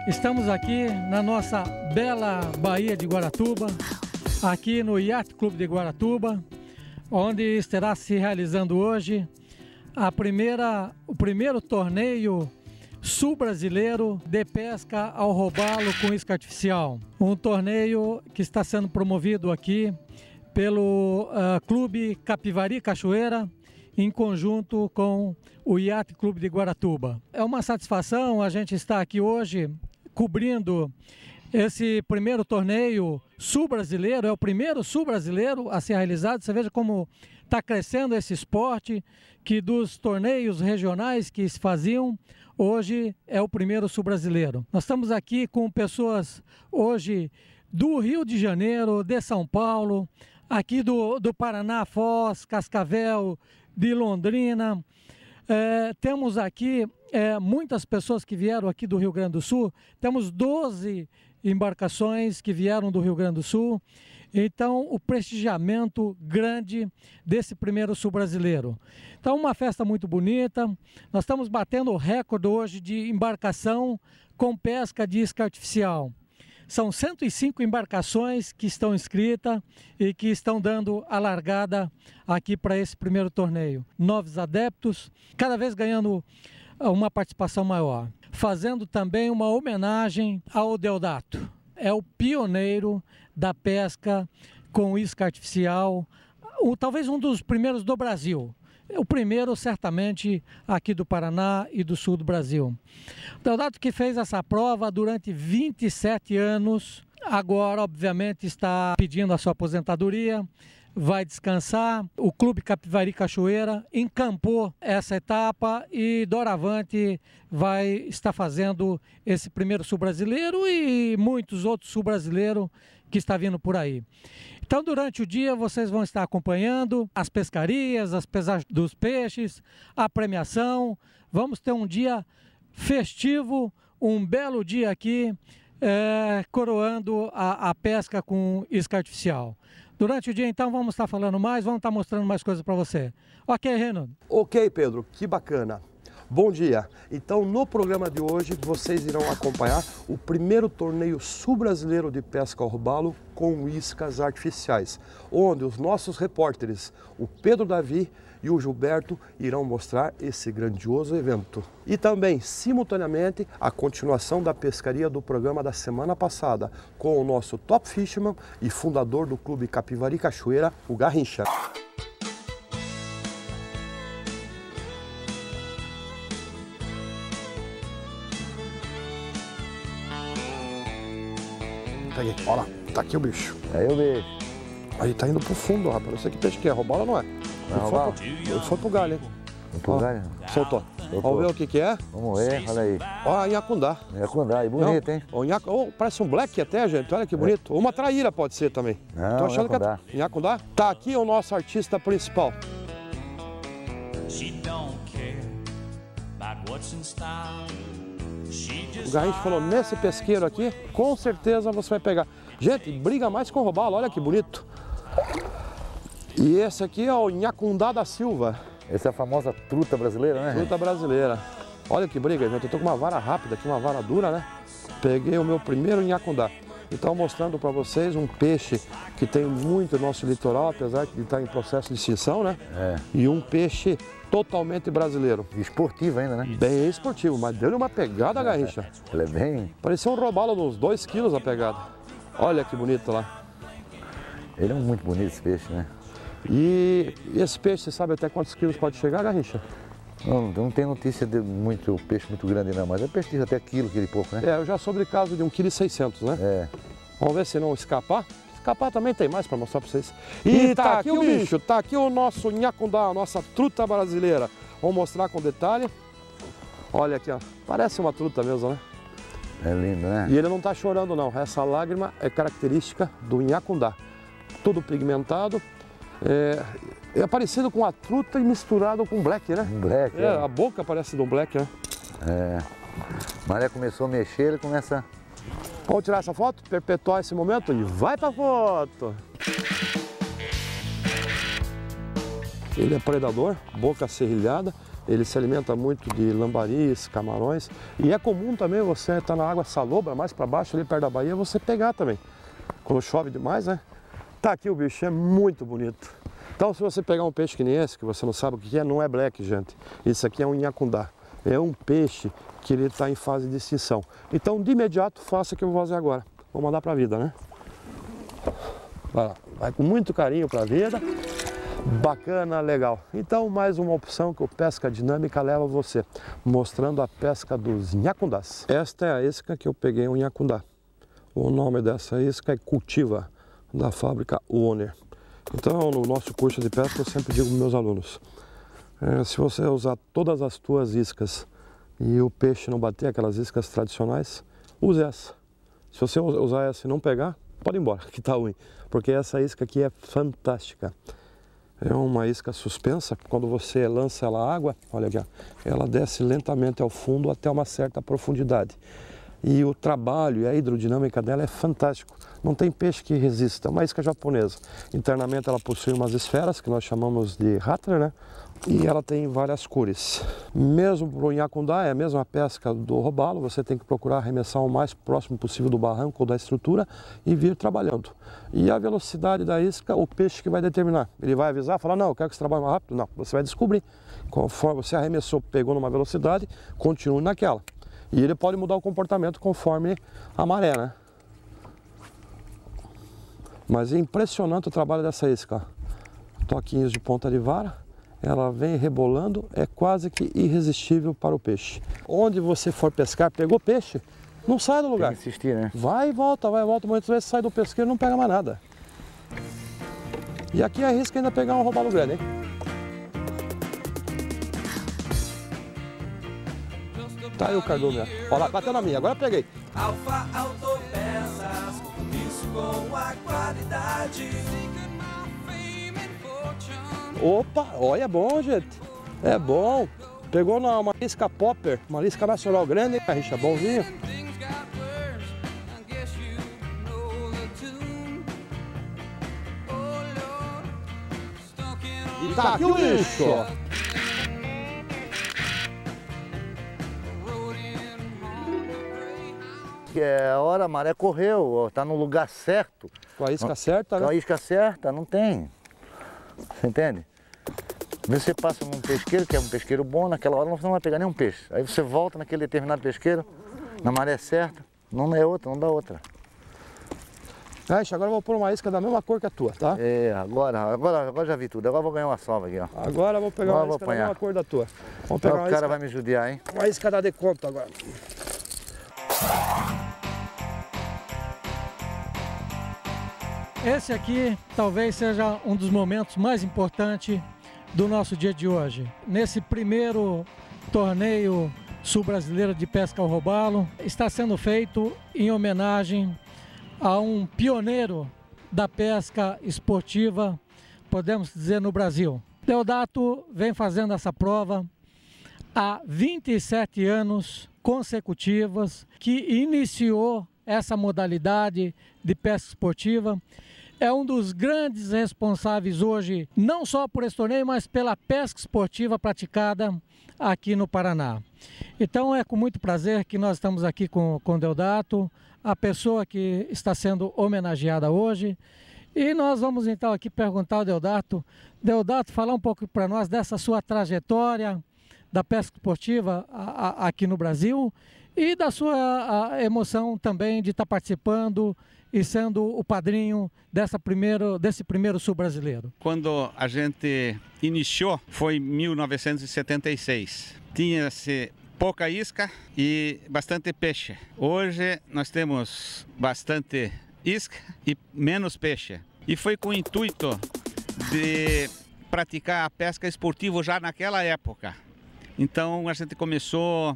Estamos aqui na nossa bela Baía de Guaratuba, aqui no Yacht Clube de Guaratuba, onde estará se realizando hoje o primeiro torneio sul-brasileiro de pesca ao robalo com isca artificial. Um torneio que está sendo promovido aqui pelo Clube Capivari Cachoeira, em conjunto com o Yacht Clube de Guaratuba. É uma satisfação a gente estar aqui hoje cobrindo esse primeiro torneio sul-brasileiro, é o primeiro sul-brasileiro a ser realizado. Você veja como está crescendo esse esporte, que dos torneios regionais que se faziam, hoje é o primeiro sul-brasileiro. Nós estamos aqui com pessoas hoje do Rio de Janeiro, de São Paulo, aqui do Paraná, Foz, Cascavel, de Londrina. Temos aqui muitas pessoas que vieram aqui do Rio Grande do Sul. Temos 12 embarcações que vieram do Rio Grande do Sul. Então, o prestigiamento grande desse primeiro sul brasileiro. Então, uma festa muito bonita. Nós estamos batendo o recorde hoje de embarcação com pesca de isca artificial. São 105 embarcações que estão inscritas e que estão dando a largada aqui para esse primeiro torneio. Novos adeptos, cada vez ganhando uma participação maior. Fazendo também uma homenagem ao Deodato. É o pioneiro da pesca com isca artificial, talvez um dos primeiros do Brasil. O primeiro, certamente, aqui do Paraná e do sul do Brasil. O Deodato, que fez essa prova durante 27 anos, agora, obviamente, está pedindo a sua aposentadoria, vai descansar. O Clube Capivari Cachoeira encampou essa etapa e doravante vai estar fazendo esse primeiro sul brasileiro e muitos outros sul brasileiros que está vindo por aí. Então, durante o dia, vocês vão estar acompanhando as pescarias, as pesagens dos peixes, a premiação. Vamos ter um dia festivo, um belo dia aqui, coroando a pesca com isca artificial. Durante o dia, então, vamos estar falando mais, vamos estar mostrando mais coisas para você. Ok, Renan? Ok, Pedro, que bacana. Bom dia. Então, no programa de hoje, vocês irão acompanhar o primeiro torneio sul-brasileiro de pesca ao robalo com iscas artificiais, onde os nossos repórteres, o Pedro Davi e o Gilberto, irão mostrar esse grandioso evento. E também, simultaneamente, a continuação da pescaria do programa da semana passada, com o nosso top fisherman e fundador do Clube Capivari Cachoeira, o Garrincha. Peguei, olha lá, tá aqui o bicho. Aí o bicho. Aí tá indo pro fundo, rapaz. Não sei que peixe que é, robalo ou não é? Ele foi pro galho, hein? Pro galho? Soltou. Vamos ver o que é? Vamos ver, olha aí. Ó, Inhacundá. Inhacundá, e bonito, hein? Parece um black até, gente, olha que bonito. Uma traíra pode ser também. Não, tô achando Inhacundá. Que é Inhacundá. Tá aqui o nosso artista principal. O Garrincha falou, nesse pesqueiro aqui, com certeza você vai pegar. Gente, briga mais com o robalo, olha que bonito. E esse aqui é o Inhacundá da Silva. Essa é a famosa truta brasileira, né? Truta brasileira. Olha que briga, gente. Eu tô com uma vara rápida aqui, uma vara dura, né? Peguei o meu primeiro Inhacundá. Então, mostrando para vocês um peixe que tem muito no nosso litoral, apesar de estar em processo de extinção, né? E um peixe totalmente brasileiro. Esportivo ainda, né? Bem esportivo, mas deu-lhe uma pegada, Garrincha. Ele é bem... Parecia um robalo de uns 2 quilos a pegada. Olha que bonito lá. Ele é muito bonito esse peixe, né? E esse peixe, você sabe até quantos quilos pode chegar, Garrincha? Não tem notícia de peixe muito grande não, mas é peixe até quilo, aquele pouco, né? Eu já soube de caso de 1,6 kg, né? Vamos ver se não escapar. Escapar também tem mais para mostrar para vocês. E tá aqui o bicho, tá aqui o nosso Inhacundá, a nossa truta brasileira. Vamos mostrar com detalhe. Olha aqui, ó. Parece uma truta mesmo, né? É lindo, né? E ele não tá chorando não, essa lágrima é característica do Inhacundá. Tudo pigmentado. É parecido com a truta e misturado com black, né? Black, a boca parece do black, né? Maré começou a mexer, ele começa... Vamos tirar essa foto, perpetuar esse momento e vai pra foto! Ele é predador, boca serrilhada, Ele se alimenta muito de lambaris, camarões. E é comum também você estar na água salobra, mais para baixo, ali perto da baía, você pegar também. Quando chove demais, né? Tá aqui o bicho, é muito bonito. Então, se você pegar um peixe que nem esse, que você não sabe o que é, não é black, gente. Isso aqui é um inhacundá. É um peixe que ele está em fase de extinção. Então, de imediato, faça o que eu vou fazer agora. Vou mandar para a vida, né? Vai lá. Vai com muito carinho para a vida. Bacana, legal. Então, mais uma opção que o Pesca Dinâmica leva a você, mostrando a pesca dos inhacundás. Esta é a isca que eu peguei, um inhacundá. O nome dessa isca é Cultiva, da fábrica Warner. Então, no nosso curso de pesca, eu sempre digo para meus alunos, se você usar todas as tuas iscas e o peixe não bater aquelas iscas tradicionais, use essa. Se você usar essa e não pegar, pode ir embora, que tá ruim. Porque essa isca aqui é fantástica. É uma isca suspensa, quando você lança ela à água, olha aqui, ela desce lentamente ao fundo até uma certa profundidade. E o trabalho e a hidrodinâmica dela é fantástico. Não tem peixe que resista, é uma isca japonesa. Internamente ela possui umas esferas, que nós chamamos de Rattler, né? E ela tem várias cores. Mesmo para o inhacundá, é a mesma pesca do robalo, você tem que procurar arremessar o mais próximo possível do barranco ou da estrutura e vir trabalhando. E a velocidade da isca, o peixe que vai determinar. Ele vai avisar, falar, não, eu quero que você trabalhe mais rápido. Não, você vai descobrir. Conforme você arremessou, pegou numa velocidade, continue naquela. E ele pode mudar o comportamento conforme a maré, né? Mas é impressionante o trabalho dessa isca. Toquinhos de ponta de vara, ela vem rebolando, é quase que irresistível para o peixe. Onde você for pescar, pegou peixe, não sai do lugar. Tem que insistir, né? Vai e volta, muitas vezes sai do pesqueiro e não pega mais nada. E aqui arrisca ainda pegar um robalo grande, hein? Tá aí o cardume, ó. Olha lá, bateu na minha, agora eu peguei. Alfa Autopeças, isso com a qualidade. Opa, olha, é bom, gente. É bom. Pegou uma isca popper, uma isca nacional grande, hein, Carricha? Bonzinho. E tá aqui o bicho. É a hora, a maré correu, tá no lugar certo. Com a isca certa, né? Com a isca certa, não tem. Você entende? Você passa num pesqueiro, que é um pesqueiro bom, naquela hora você não vai pegar nenhum peixe. Aí você volta naquele determinado pesqueiro, na maré certa, não é outra, não dá outra. Caixa, agora eu vou pôr uma isca da mesma cor que a tua, tá? É, agora já vi tudo, agora eu vou ganhar uma salva aqui, ó. Agora eu vou pegar uma isca da mesma cor da tua. Vamos pegar o cara vai me judiar, hein? Uma isca da Deconto agora. Esse aqui talvez seja um dos momentos mais importantes do nosso dia de hoje. Nesse primeiro torneio sul-brasileiro de pesca ao robalo, está sendo feito em homenagem a um pioneiro da pesca esportiva, podemos dizer, no Brasil. Deodato vem fazendo essa prova há 27 anos consecutivos, que iniciou essa modalidade de pesca esportiva. É um dos grandes responsáveis hoje, não só por esse torneio, mas pela pesca esportiva praticada aqui no Paraná. Então é com muito prazer que nós estamos aqui com o Deodato, a pessoa que está sendo homenageada hoje. E nós vamos então aqui perguntar ao Deodato, falar um pouco para nós dessa sua trajetória da pesca esportiva aqui no Brasil e da sua emoção também de estar participando e sendo o padrinho desse primeiro sul brasileiro. Quando a gente iniciou foi em 1976. Tinha-se pouca isca e bastante peixe. Hoje nós temos bastante isca e menos peixe. E foi com o intuito de praticar a pesca esportiva já naquela época. Então a gente começou...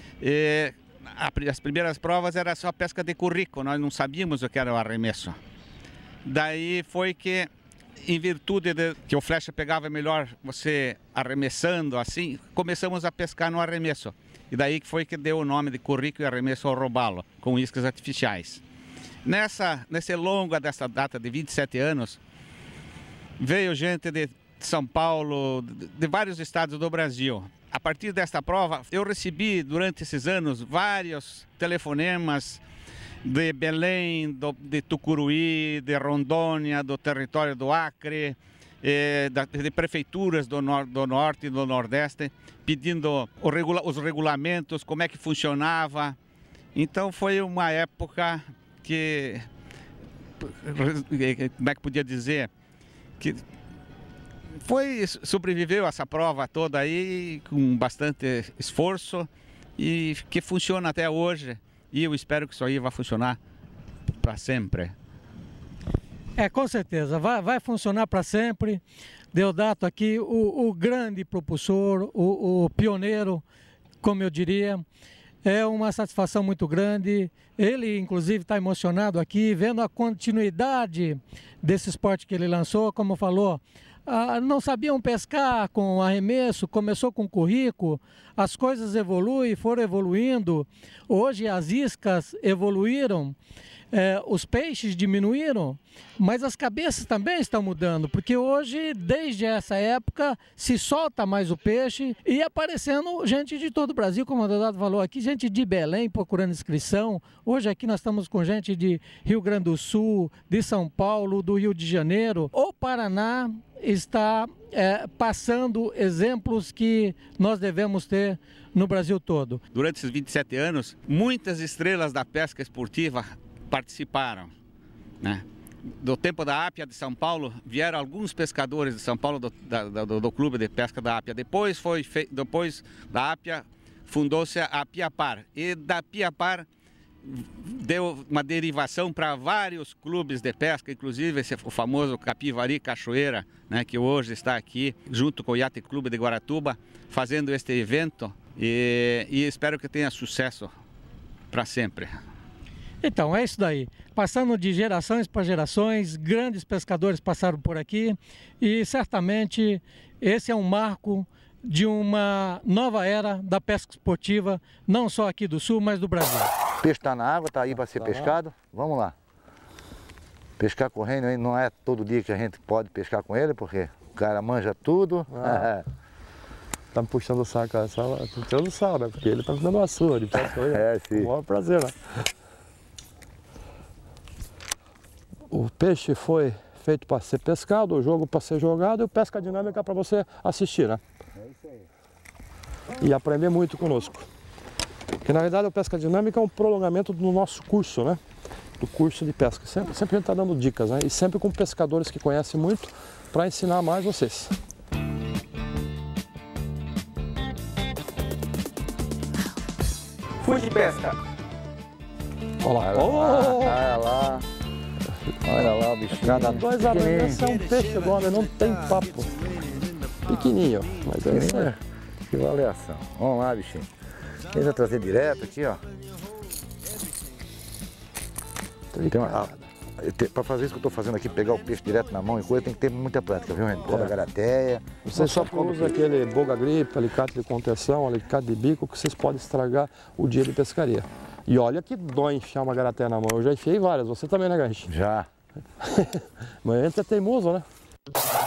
As primeiras provas era só pesca de currico, nós não sabíamos o que era o arremesso. Daí foi que, em virtude de que o flecha pegava melhor você arremessando assim, começamos a pescar no arremesso. E daí foi que deu o nome de currico e arremesso ao robalo, com iscas artificiais. Nesse longo dessa data de 27 anos, veio gente de São Paulo, de vários estados do Brasil. A partir desta prova, eu recebi durante esses anos vários telefonemas de Belém, de Tucuruí, de Rondônia, do território do Acre, de prefeituras do Norte e do Nordeste, pedindo os regulamentos, como é que funcionava. Então foi uma época que, como é que podia dizer, que sobreviveu essa prova toda aí com bastante esforço e que funciona até hoje. E eu espero que isso aí vá funcionar para sempre. Com certeza, vai funcionar para sempre. Deodato aqui, o grande propulsor, o pioneiro, como eu diria. É uma satisfação muito grande. Ele, inclusive, está emocionado aqui, vendo a continuidade desse esporte que ele lançou. Como falou, não sabiam pescar com arremesso, começou com currículo, as coisas evoluem, foram evoluindo. Hoje as iscas evoluíram, os peixes diminuíram, mas as cabeças também estão mudando, porque hoje, desde essa época, se solta mais o peixe e aparecendo gente de todo o Brasil, como o Deodato falou aqui, gente de Belém procurando inscrição. Hoje aqui nós estamos com gente de Rio Grande do Sul, de São Paulo, do Rio de Janeiro. O Paraná está passando exemplos que nós devemos ter no Brasil todo. Durante esses 27 anos, muitas estrelas da pesca esportiva participaram, né? Do tempo da Apia de São Paulo, vieram alguns pescadores de São Paulo do clube de pesca da Apia. Depois da Apia, fundou-se a Piapar. E da Piapar deu uma derivação para vários clubes de pesca, inclusive o famoso Capivari Cachoeira, né, que hoje está aqui, junto com o Yacht Clube de Guaratuba, fazendo este evento e espero que tenha sucesso para sempre. Então, é isso daí. Passando de gerações para gerações, grandes pescadores passaram por aqui e certamente esse é um marco de uma nova era da pesca esportiva, não só aqui do Sul, mas do Brasil. O peixe está na água, está aí para ser pescado. Vamos lá. Pescar com reno não é todo dia que a gente pode pescar com ele, porque o cara manja tudo. Tá me puxando o saco, eu não sabe, né? Porque ele tá me dando uma surra, ele pesca ele. Sim. Com o maior prazer, né? O peixe foi feito para ser pescado, o jogo para ser jogado e o pesca dinâmica para você assistir, né? É isso aí. E aprender muito conosco. Porque na verdade a pesca dinâmica é um prolongamento do nosso curso, né? Do curso de pesca. Sempre a gente está dando dicas, né? E sempre com pescadores que conhecem muito para ensinar mais vocês. Fui de pesca. Olha lá. Olha lá. Olha lá o bichinho. Cada 2 arranhões é um peixe enorme, não tem papo. Pequenininho, mas é isso aí. Que avaliação. Vamos lá, bichinho. Ele vai trazer direto aqui, ó. Para fazer isso que eu estou fazendo aqui, pegar o peixe direto na mão e coisa, tem que ter muita prática, viu, gente? Cobra garateia. Você só usa aquele boga gripe, alicate de contenção, alicate de bico, que vocês podem estragar o dia de pescaria. E olha que dói enfiar uma garateia na mão. Eu já enfiei várias, você também, né, Garrincha? Já. Mas a gente é teimoso, né?